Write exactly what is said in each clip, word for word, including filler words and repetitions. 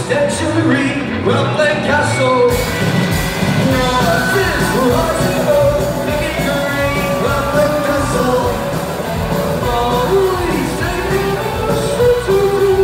century, Crumbling Castle. What is rising up, making green, Crumbling Castle. Always taking us to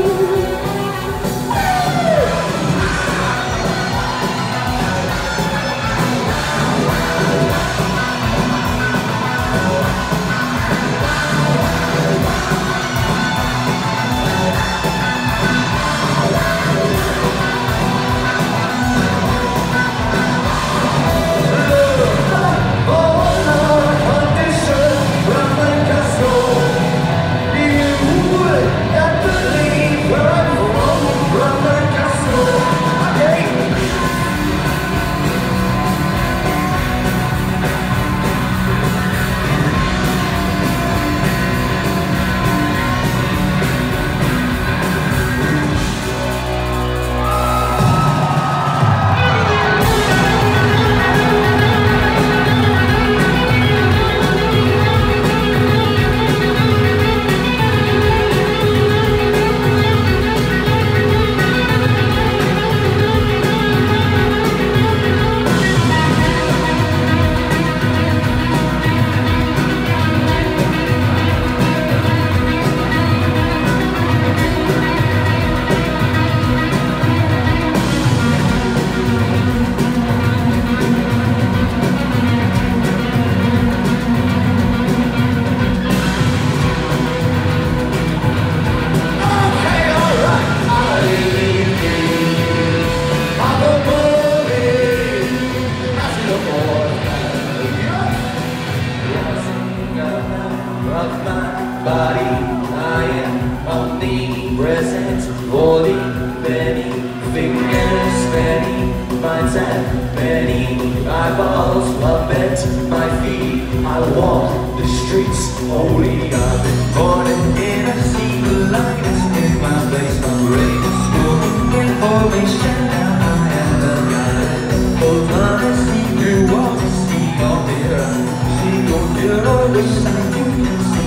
body lying on the present, holy many fingers, many minds and many eyeballs puppet my feet. I walk the streets holy. I've been born in a sea of lightness in my place. I'm ready to school information. Now I am the guy. Hold on and see you want to see your mirror. See your mirror, wish I you can see.